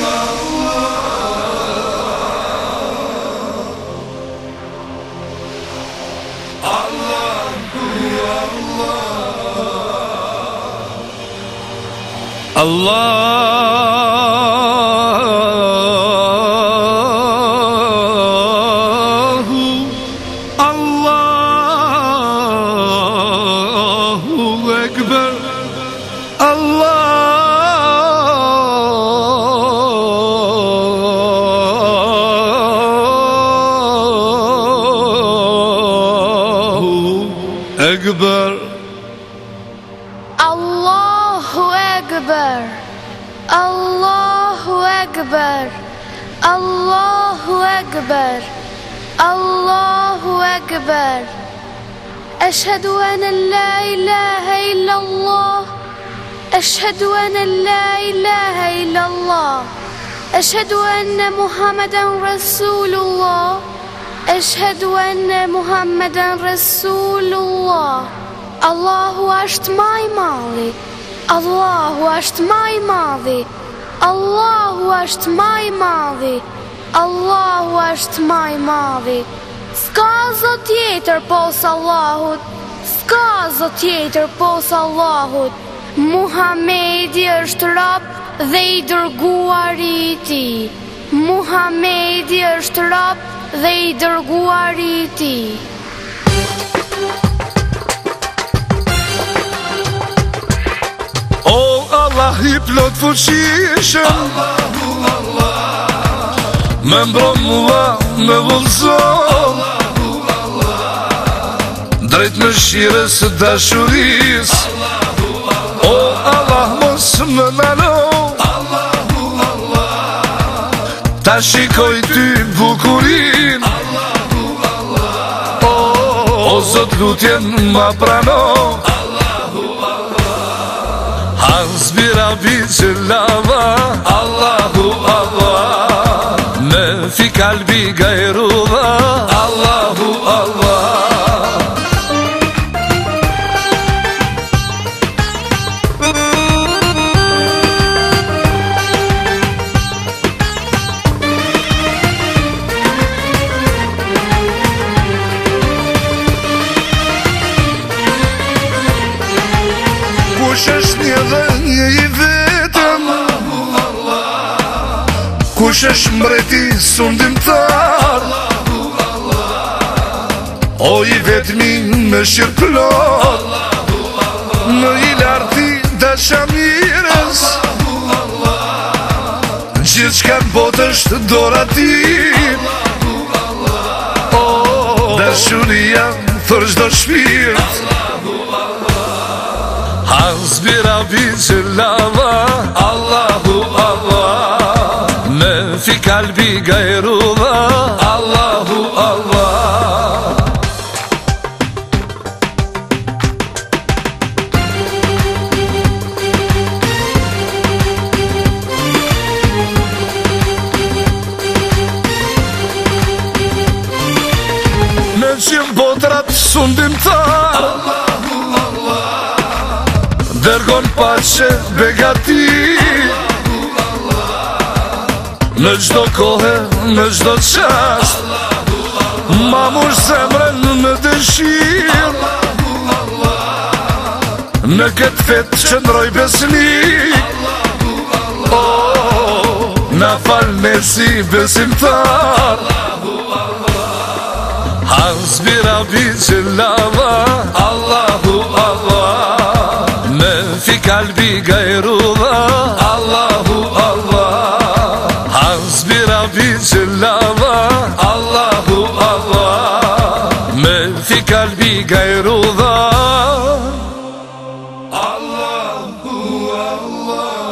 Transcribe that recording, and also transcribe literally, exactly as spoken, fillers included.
Allahu, Allahu Ekber, Allahu Ekber. Allahu Ekber, Allahu Ekber, Allahu Ekber, Allahu Ekber. أشهد أن لا إله إلا الله، أشهد أن لا إله إلا الله، أشهد أن محمدا رسول الله، أشهد أن محمدا رسول الله. Allahu është më i madhi, Allahu është më i madhi, Allahu është më i madhi, Allahu është më i madhi. S'ka zot tjetër posa Allahut, s'ka zot tjetër posa Allahut. Muhamedi është rob dhe i dërguari i Tij. Muhamedi është rob dhe i dërguari i Tij. O Allah i plot fuqishëm, Allahu, Allah, me mbron mua me vullzon, Allahu, Allah, drejt mëshirës së dashurisë. Allahu, Allah, O Allah mos më malo, Allahu, Allah, ta shikoj ty bukurin. Allahu, Allah, O, o Zot lutjen ma prano, Hasbi Rabbi Cellava, Allahu, Allah, me fi kalbi gajruva, Allahu, Allah. Kush është një dhe një i vetëm, Allahu, Allah, kush është mbreti sundimtar, Allahu, Allah, o i vetmi me shirplot, Allahu, Allah, në i larti dashamirës, Allahu, Allah, gjithë shka në botë është dora ti. Allahu, Allah, O, dashuria thër çdo shpirt, Allahu, Hasbi Rabbi Cellava, Allahu, Allah, me fi kalbi gajruva, Allahu, Allah. në qim botrat sundimtar, Allahu, Allah, dërgon pache begati, Allahu, Allah, në gjdo kohë, në gjdo qast, Allahu, Allah, ma mush zemrën në dëshirë, Allahu, Allah, në këtë fet qëndroj besnik. Allahu, Allah, O, na fal ne si besimtar, Allahu, Allah, Hasbi Rabbi Cellava, Allahu, Allah, me fi kalbi gajruva, Allahu, Allah, Hasbi Rabbi Cellava, Allahu, Allah, me fi kalbi gajruva. Allahu, Allah.